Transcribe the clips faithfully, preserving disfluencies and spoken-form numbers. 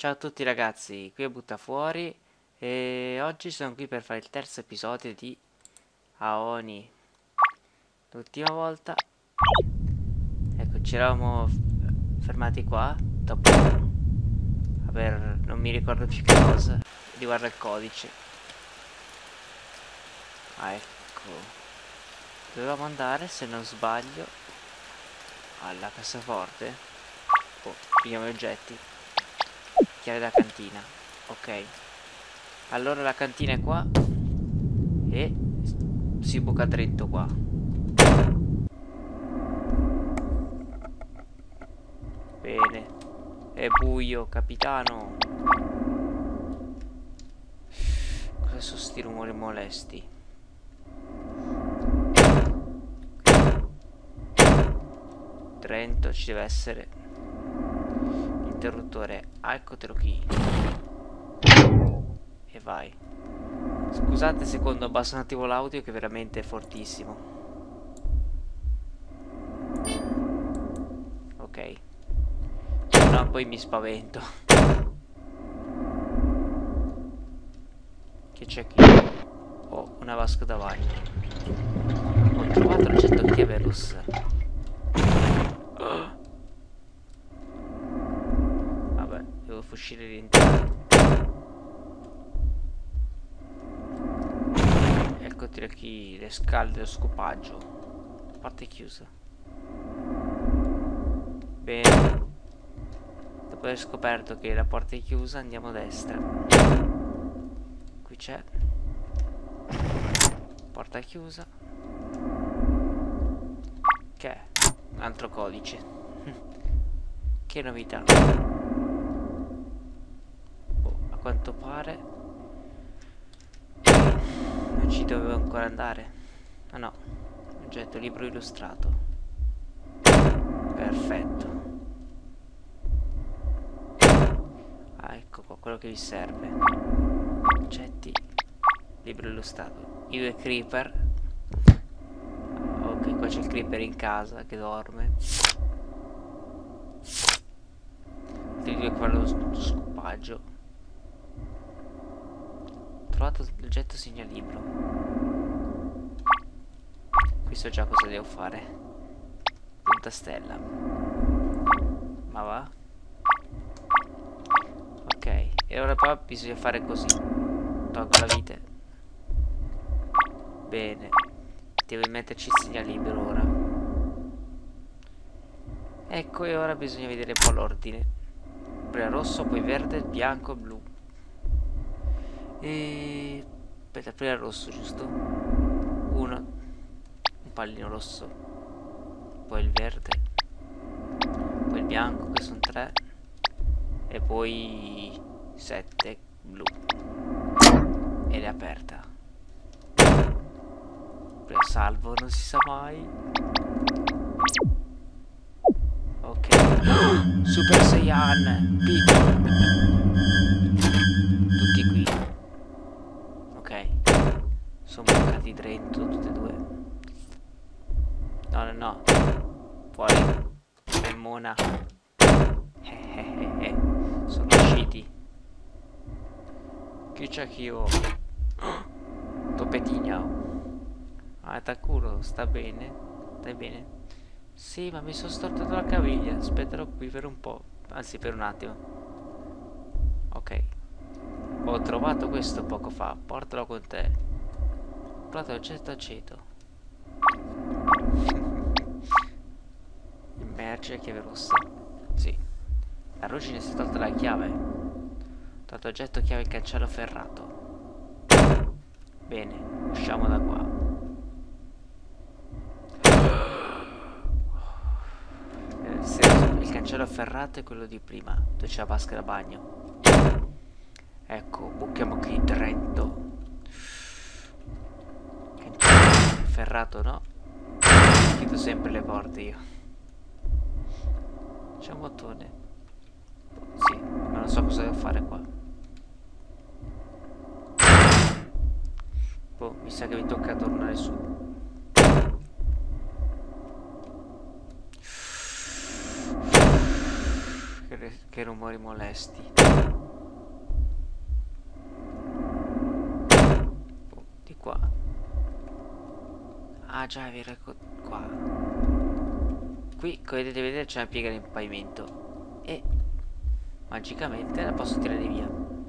Ciao a tutti ragazzi, qui è Buttafuori e oggi sono qui per fare il terzo episodio di Aoni. L'ultima volta, ecco, ci eravamo fermati qua dopo aver, non mi ricordo più che cosa, riguardo il codice. Ah, ecco, dovevamo andare, se non sbaglio, alla cassaforte. Oh, pigliamo gli oggetti. Chiave da cantina. Ok. Allora la cantina è qua e si buca dritto qua. Bene. È buio, capitano. Cosa sono sti rumori molesti? Trento ci deve essere. Interruttore. Ah, eccotelo qui. E vai. Scusate se quando abbasso un attimo l'audio che è veramente fortissimo. Ok. No, poi mi spavento. Che c'è qui? Oh, una vasca da bagno. Ho trovato l'oggetto chiave rossa. Oh. Vabbè, devo uscire e rientrare. Eccoti qui le scale dello scopaggio. Parte chiusa. Bene. Dopo aver scoperto che la porta è chiusa, andiamo a destra. Qui c'è. Porta chiusa. Che è? Un altro codice. Che novità. Oh, a quanto pare non ci dovevo ancora andare. Ah no. Oggetto libro illustrato. Perfetto. Ah, ecco qua quello che vi serve. Oggetti libro illustrato. I due creeper. Ok, qua c'è il creeper in casa che dorme. Altri due qua lo scopaggio. Ho trovato l'oggetto segnalibro. Qui so già cosa devo fare. Punta stella. Ma va? Ok, e ora qua bisogna fare così. Tolgo la vite. Bene. Devo metterci il segnalibro ora. Ecco, e ora bisogna vedere un po' l'ordine. Prima rosso, poi verde, bianco, blu. E... aspetta, prima rosso, giusto? Uno. Un pallino rosso. Poi il verde. Poi il bianco, che sono tre. E poi sette blu. Ed è aperta. Prima salvo, non si sa mai. Ok. Super Saiyan Piccolo. Tutti qui. Ok. Sono bucati dentro tutti e due. No, no, no. Fuori. È mona. Eh, eh, eh, eh. Sono usciti. Chi c'è che io? Topetigno. Ah, Takuro, sta bene? Stai bene? Sì, ma mi sono storto la caviglia. Aspetterò qui per un po'. Anzi, per un attimo. Ok. Ho trovato questo poco fa. Portalo con te. Ho trovato l'oggetto aceto. Immerge chiave rossa. Sì. La ruggine si è tolta la chiave. Ho trovato oggetto chiave il cancello ferrato. Bene, usciamo da qua. Il cancello ferrato è quello di prima, dove c'è la vasca da bagno. Ecco, buchiamo qui Trento. Cancello ferrato, no? Chiudo sempre le porte io. C'è un bottone. Sì, ma non so cosa devo fare qua. Boh, mi sa che mi tocca tornare su. Che, che rumori molesti. Oh, di qua. Ah già, è vero, ecco qua. Qui, come potete vedere, c'è una piega nel pavimento. E magicamente la posso tirare via.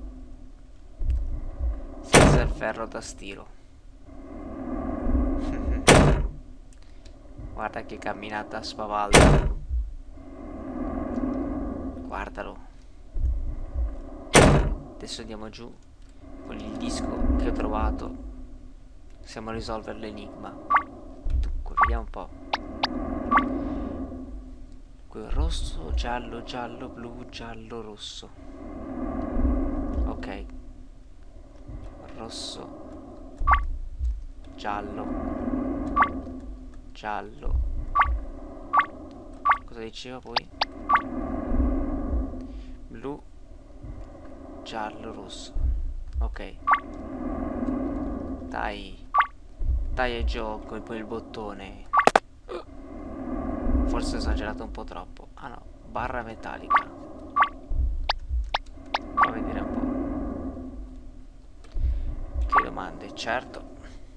Senza il ferro da stiro. Guarda che camminata spavalda. Guardalo. Adesso andiamo giù. Con il disco che ho trovato possiamo risolvere l'enigma. Dunque, vediamo un po'. Qui rosso, giallo, giallo, blu, giallo, rosso. Ok. Rosso, giallo, giallo. Cosa diceva poi? Blu, giallo, rosso. Ok. Dai. Dai, e gioco e poi il bottone. Forse ho esagerato un po' troppo. Ah no, barra metallica. Fa vedere un po'. Che domande, certo.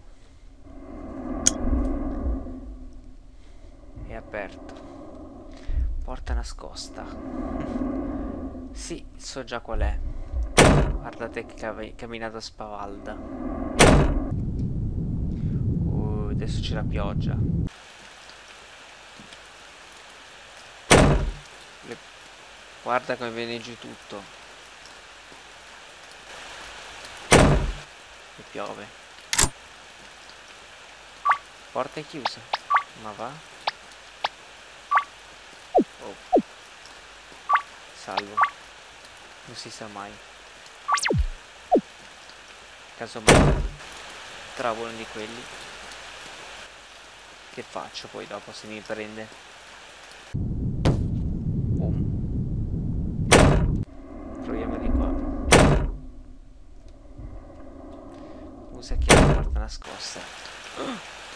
È aperto. Porta nascosta. Sì, so già qual è. Guardate che cam camminata spavalda. Uh, adesso c'è la pioggia. Le... Guarda come viene giù tutto. E piove. Porta è chiusa. Ma va? Oh. Salvo. Non si sa mai. Caso mai trovo uno di quelli. Che faccio poi dopo se mi prende? Boom. Proviamo di qua. Usa chi la porta nascosta. Non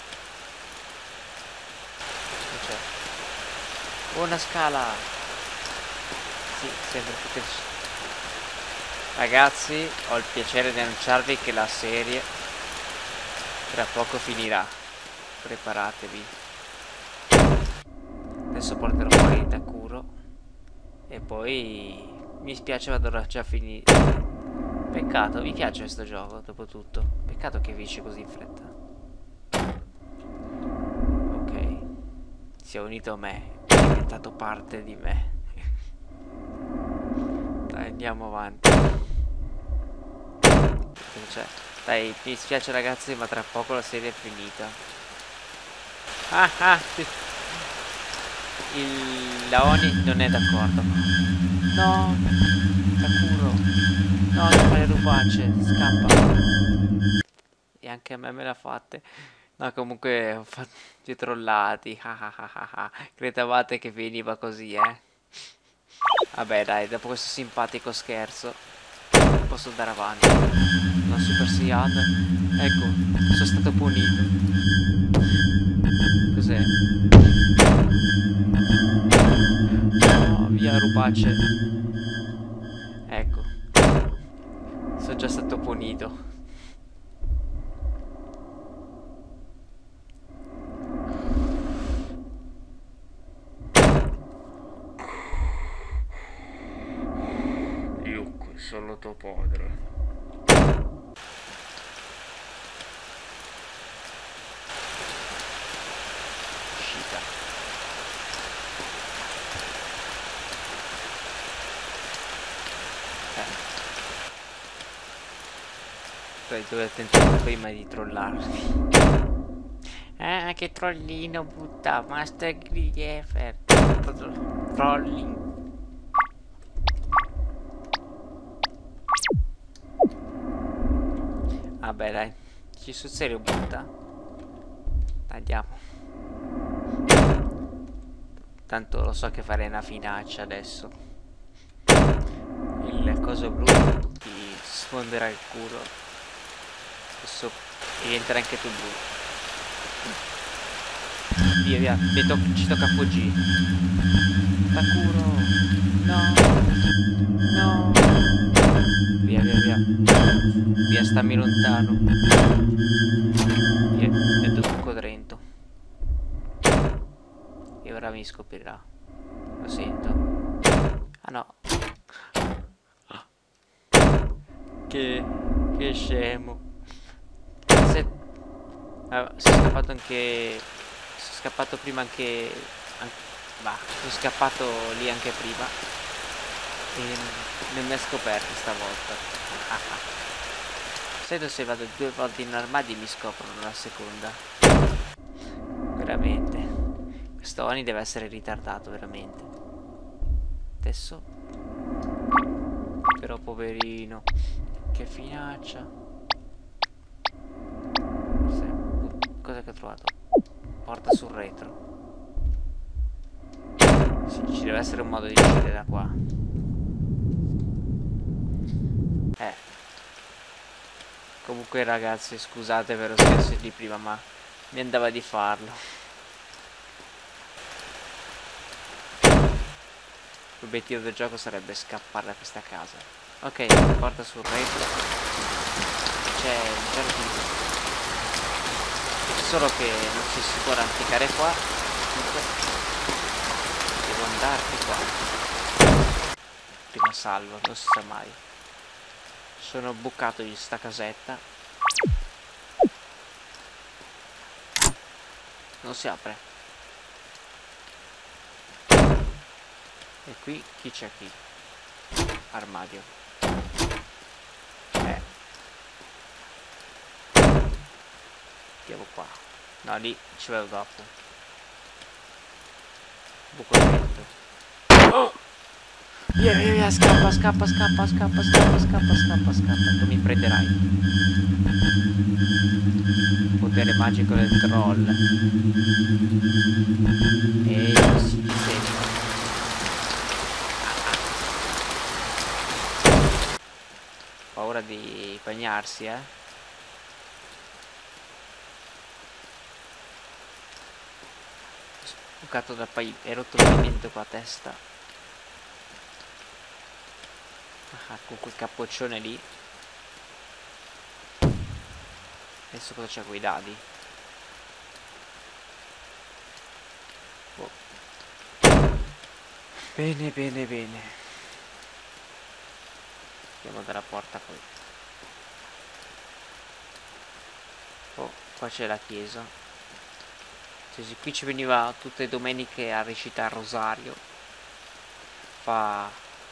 c'è. Oh, una scala. Sì, sembra che... Ragazzi, ho il piacere di annunciarvi che la serie tra poco finirà. Preparatevi. Adesso porterò fuori Takuro. E poi mi spiace, ma dovrà già finire. Peccato, mi piace questo gioco, dopo tutto. Peccato che vince così in fretta. Ok. Si è unito a me. È diventato parte di me. Dai, andiamo avanti. Cioè, dai, mi spiace ragazzi, ma tra poco la serie è finita. Ah ah, il Laoni non è d'accordo. No, Takuro. No, non fare rubace, scappa. E anche a me me l'ha fatte. No, comunque ho fatto i trollati. Ah ah ah ah ah. Credevate che finiva così, eh? Vabbè dai, dopo questo simpatico scherzo posso andare avanti. Una Super Saiyan. Ecco, sono stato punito. Cos'è? No, via rupace. Ecco. Sono già stato punito. Sono tuo padre. Uscita. Eh. Dai, dovete tentare prima di trollarmi. Ah, che trollino butta. Master Griefer. Trolling. Vabbè dai, ci sul serio butta. Andiamo. Tanto lo so che farei una finaccia adesso. Il coso blu ti sfonderà il culo. Adesso diventerai anche tu blu. Via, via, mi to ci tocca fuggire. Takuro. No. No. Via, via, via. Via, stammi lontano. Via, è tutto drento. E ora mi scoprirà. Lo sento. Ah no. Che... Che scemo. Se... Ah, si è scappato anche... Si è scappato prima anche... An... Bah, si è scappato lì anche prima. E non mi ha scoperto stavolta. Ah, ah. Sento se vado due volte in armadio mi scoprono la seconda. Veramente. Questo Oni deve essere ritardato, veramente. Adesso. Però poverino. Che finaccia. Cosa che ho trovato? Porta sul retro. Sì, ci deve essere un modo di uscire da qua. Eh. Comunque ragazzi, scusate per lo scherzo di prima, ma mi andava di farlo. L'obiettivo del gioco sarebbe scappare da questa casa. Ok, porta sul retro. C'è il giardino. Solo che non ci si può arrampicare qua. Dunque devo andarti qua. Prima salvo, non si sa mai. Sono bucato in sta casetta. Non si apre. E qui chi c'è qui? Armadio. Eh. Andiamo qua. No, lì ci vado dopo. Buco dentro. Oh! Via, via, via, scappa, scappa, scappa, scappa, scappa, scappa, scappa, scappa. Tu mi prenderai. Potere magico del troll. Ehi, si disegna. Paura di bagnarsi, eh. Bucato da pavimento, è rotto il pavimento qua a testa. Ah, con quel cappoccione lì. Adesso cosa c'è con i dadi? Oh. Bene, bene, bene. Andiamo dalla porta poi. Oh, qua c'è la chiesa. Cioè, qui ci veniva tutte le domeniche a recitare il rosario. Fa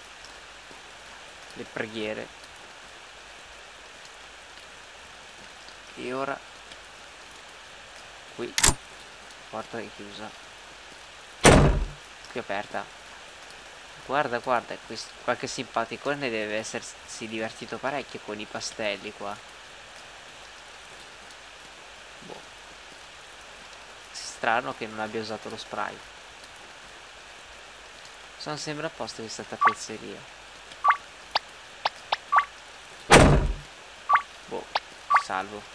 le preghiere. E ora qui porta è chiusa, qui aperta. Guarda, guarda, questo, qualche simpaticone deve essersi divertito parecchio con i pastelli qua. Boh. Strano che non abbia usato lo spray. Sono sempre a posto questa tappezzeria. Boh, salvo.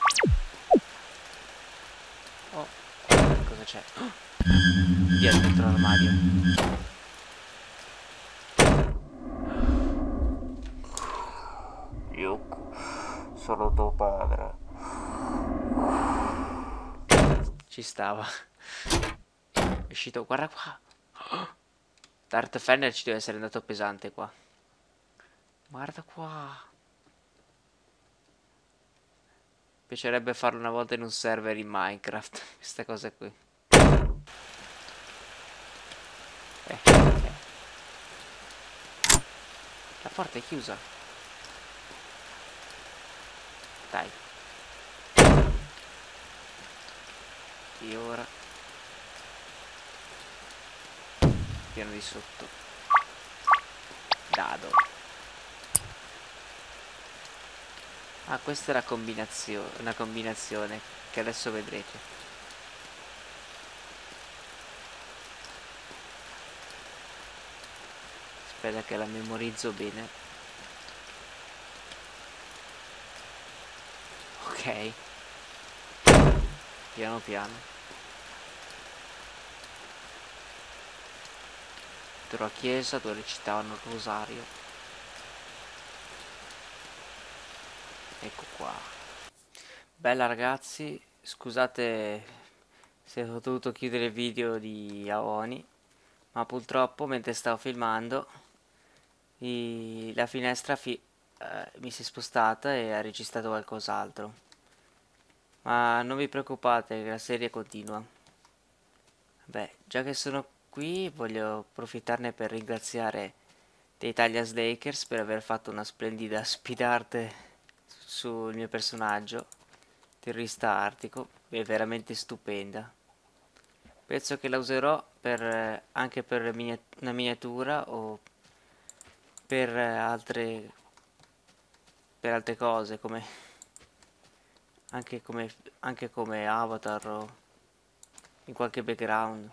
Oh, cosa c'è? Oh, dietro dentro l'armadio. Io sono tuo padre. Ci stava. È uscito, guarda qua. Darth Fenner ci deve essere andato pesante qua. Guarda qua. Piacerebbe farlo una volta in un server in Minecraft. Questa cosa qui. Eh, eh. La porta è chiusa. Dai. E ora piano di sotto. Dado. Ah, questa è la combinazione, una combinazione che adesso vedrete. Aspetta che la memorizzo bene. Ok. Piano piano. della chiesa dove recitavano il rosario. Ecco qua. Bella ragazzi, scusate se ho dovuto chiudere il video di Aoni, ma purtroppo mentre stavo filmando i- la finestra fi- eh, mi si è spostata e ha registrato qualcos'altro. Ma non vi preoccupate, la serie continua. Beh, già che sono qui, voglio approfittarne per ringraziare dei Italias Lakers per aver fatto una splendida speed art sul mio personaggio, terrorista artico, è veramente stupenda. Penso che la userò per, eh, anche per minia- una miniatura o per eh, altre, per altre cose, come, anche come, anche come avatar o in qualche background.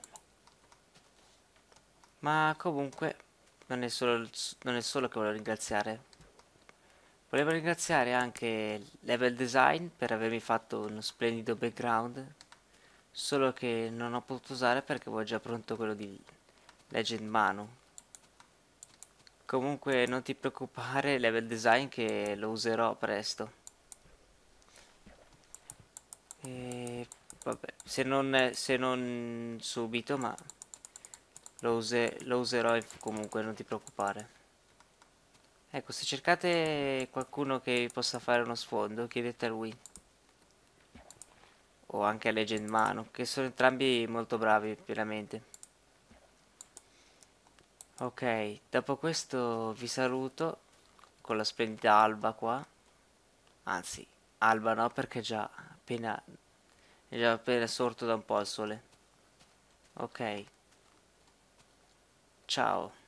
Ma comunque non è solo, il s- non è solo che volevo ringraziare. Volevo ringraziare anche Level Design per avermi fatto uno splendido background, solo che non ho potuto usare perché avevo già pronto quello di Legend Manu. Comunque non ti preoccupare, Level Design, che lo userò presto. E vabbè, se non, se non subito, ma lo, use- lo userò comunque, non ti preoccupare. Ecco, se cercate qualcuno che vi possa fare uno sfondo, chiedete a lui. O anche a Legend Mano, che sono entrambi molto bravi, veramente. Ok, dopo questo vi saluto con la splendida alba qua. Anzi, alba no, perché è già appena, è già appena sorto da un po' il sole. Ok, ciao.